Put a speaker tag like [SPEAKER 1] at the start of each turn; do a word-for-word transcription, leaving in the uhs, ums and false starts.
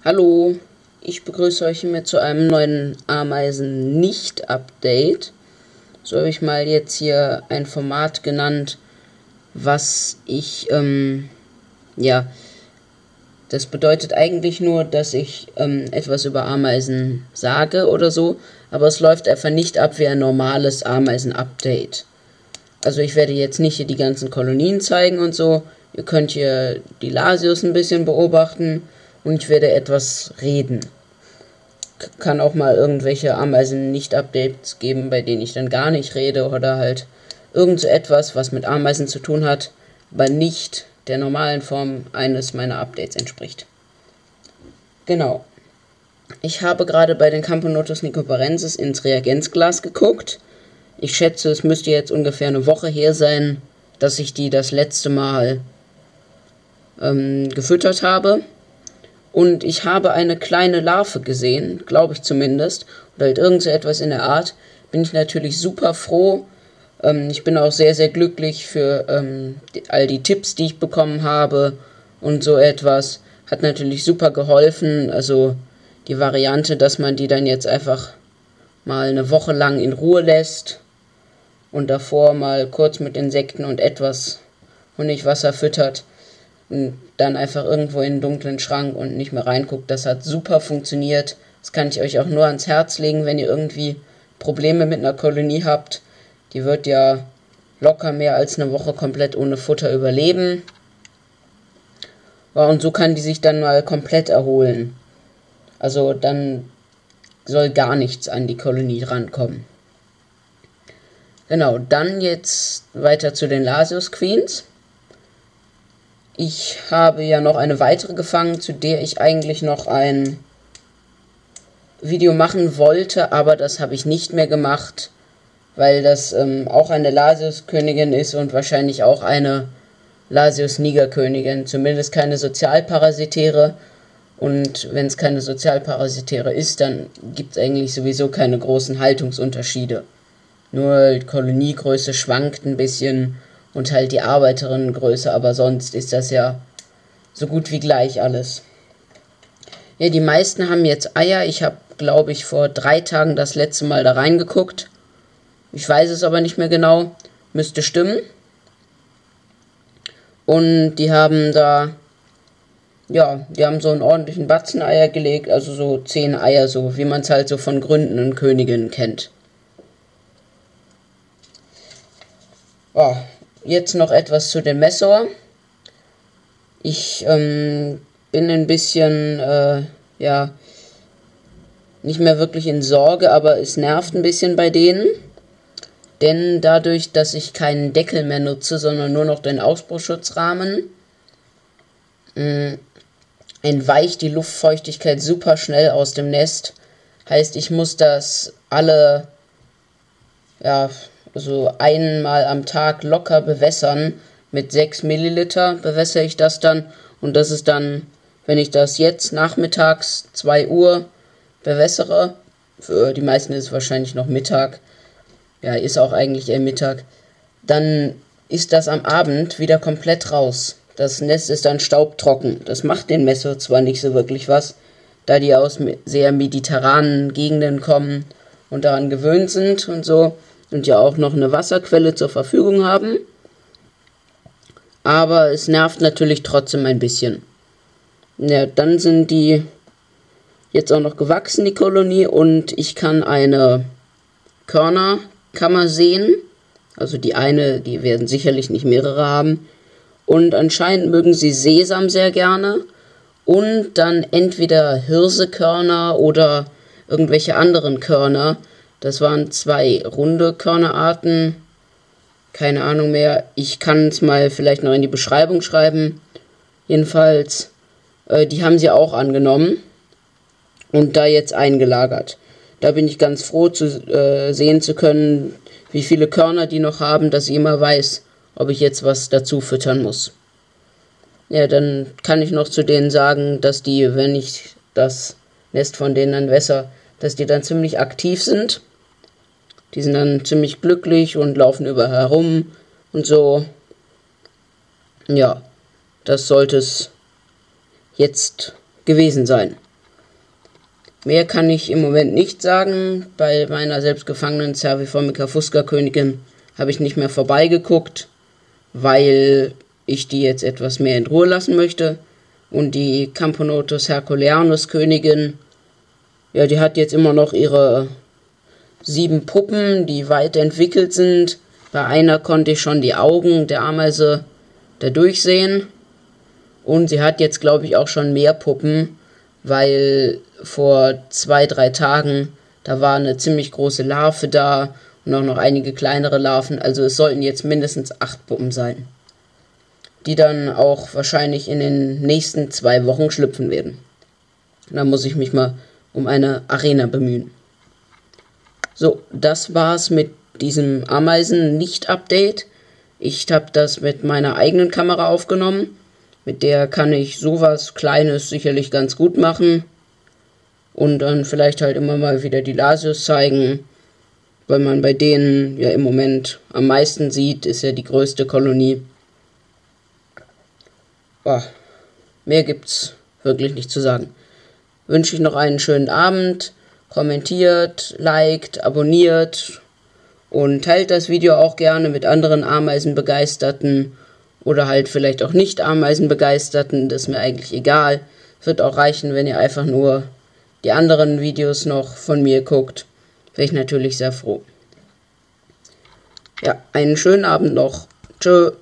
[SPEAKER 1] Hallo, ich begrüße euch hiermit zu einem neuen Ameisen-Nicht-Update. So habe ich mal jetzt hier ein Format genannt, was ich, ähm, ja, das bedeutet eigentlich nur, dass ich ähm, etwas über Ameisen sage oder so, aber es läuft einfach nicht ab wie ein normales Ameisen-Update. Also ich werde jetzt nicht hier die ganzen Kolonien zeigen und so, ihr könnt hier die Lasius ein bisschen beobachten und ich werde etwas reden. Kann auch mal irgendwelche Ameisen-Nicht-Updates geben, bei denen ich dann gar nicht rede oder halt irgend so etwas, was mit Ameisen zu tun hat, aber nicht der normalen Form eines meiner Updates entspricht. Genau. Ich habe gerade bei den Camponotus nicobarensis ins Reagenzglas geguckt. Ich schätze, es müsste jetzt ungefähr eine Woche her sein, dass ich die das letzte Mal ähm, gefüttert habe. Und ich habe eine kleine Larve gesehen, glaube ich zumindest, oder halt irgend so etwas in der Art. Bin ich natürlich super froh. Ähm, ich bin auch sehr, sehr glücklich für ähm, die, all die Tipps, die ich bekommen habe und so etwas. Hat natürlich super geholfen. Also die Variante, dass man die dann jetzt einfach mal eine Woche lang in Ruhe lässt und davor mal kurz mit Insekten und etwas Honigwasser füttert und dann einfach irgendwo in einen dunklen Schrank und nicht mehr reinguckt. Das hat super funktioniert. Das kann ich euch auch nur ans Herz legen, wenn ihr irgendwie Probleme mit einer Kolonie habt. Die wird ja locker mehr als eine Woche komplett ohne Futter überleben. Ja, und so kann die sich dann mal komplett erholen. Also dann soll gar nichts an die Kolonie rankommen. Genau, dann jetzt weiter zu den Lasius Queens. Ich habe ja noch eine weitere gefangen, zu der ich eigentlich noch ein Video machen wollte, aber das habe ich nicht mehr gemacht, weil das ähm, auch eine Lasius-Königin ist und wahrscheinlich auch eine Lasius-Niger-Königin, zumindest keine Sozialparasitäre. Und wenn es keine Sozialparasitäre ist, dann gibt es eigentlich sowieso keine großen Haltungsunterschiede. Nur die Koloniegröße schwankt ein bisschen und halt die Arbeiterinnengröße, aber sonst ist das ja so gut wie gleich alles. Ja, die meisten haben jetzt Eier. Ich habe, glaube ich, vor drei Tagen das letzte Mal da reingeguckt. Ich weiß es aber nicht mehr genau. Müsste stimmen. Und die haben da, ja, die haben so einen ordentlichen Batzen Eier gelegt, also so zehn Eier, so wie man es halt so von gründenden Königinnen kennt. Oh, jetzt noch etwas zu den Messor. Ich ähm, bin ein bisschen, äh, ja, nicht mehr wirklich in Sorge, aber es nervt ein bisschen bei denen. Denn dadurch, dass ich keinen Deckel mehr nutze, sondern nur noch den Ausbruchsschutzrahmen, mh, entweicht die Luftfeuchtigkeit super schnell aus dem Nest. Heißt, ich muss das alle, ja, also einmal am Tag locker bewässern. Mit sechs Milliliter bewässere ich das dann. Und das ist dann, wenn ich das jetzt nachmittags zwei Uhr bewässere, für die meisten ist es wahrscheinlich noch Mittag, ja, ist auch eigentlich eher Mittag, dann ist das am Abend wieder komplett raus. Das Nest ist dann staubtrocken. Das macht den Messor zwar nicht so wirklich was, da die aus sehr mediterranen Gegenden kommen und daran gewöhnt sind und so und ja auch noch eine Wasserquelle zur Verfügung haben. Aber es nervt natürlich trotzdem ein bisschen. Ja, dann sind die jetzt auch noch gewachsen, die Kolonie, und ich kann eine Körnerkammer sehen. Also die eine, die werden sicherlich nicht mehrere haben. Und anscheinend mögen sie Sesam sehr gerne. Und dann entweder Hirsekörner oder irgendwelche anderen Körner. Das waren zwei runde Körnerarten. Keine Ahnung mehr. Ich kann es mal vielleicht noch in die Beschreibung schreiben. Jedenfalls, äh, die haben sie auch angenommen und da jetzt eingelagert. Da bin ich ganz froh zu äh, sehen zu können, wie viele Körner die noch haben, dass ich immer weiß, ob ich jetzt was dazu füttern muss. Ja, dann kann ich noch zu denen sagen, dass die, wenn ich das Nest von denen dann wässer, dass die dann ziemlich aktiv sind. Die sind dann ziemlich glücklich und laufen überall herum und so. Ja, das sollte es jetzt gewesen sein. Mehr kann ich im Moment nicht sagen. Bei meiner selbstgefangenen Cerviformica fusca Königin habe ich nicht mehr vorbeigeguckt, weil ich die jetzt etwas mehr in Ruhe lassen möchte. Und die Camponotus herculeanus Königin, ja, die hat jetzt immer noch ihre sieben Puppen, die weit entwickelt sind. Bei einer konnte ich schon die Augen der Ameise da durchsehen. Und sie hat jetzt, glaube ich, auch schon mehr Puppen, weil vor zwei, drei Tagen, da war eine ziemlich große Larve da und auch noch einige kleinere Larven. Also es sollten jetzt mindestens acht Puppen sein, die dann auch wahrscheinlich in den nächsten zwei Wochen schlüpfen werden. Da muss ich mich mal um eine Arena bemühen. So, das war's mit diesem Ameisen-Nicht-Update. Ich habe das mit meiner eigenen Kamera aufgenommen. Mit der kann ich sowas Kleines sicherlich ganz gut machen. Und dann vielleicht halt immer mal wieder die Lasius zeigen. Weil man bei denen ja im Moment am meisten sieht, ist ja die größte Kolonie. Boah, mehr gibt's wirklich nicht zu sagen. Wünsche ich noch einen schönen Abend. Kommentiert, liked, abonniert und teilt das Video auch gerne mit anderen Ameisenbegeisterten oder halt vielleicht auch nicht Ameisenbegeisterten. Das ist mir eigentlich egal. Wird auch reichen, wenn ihr einfach nur die anderen Videos noch von mir guckt. Wäre ich natürlich sehr froh. Ja, einen schönen Abend noch. Tschö.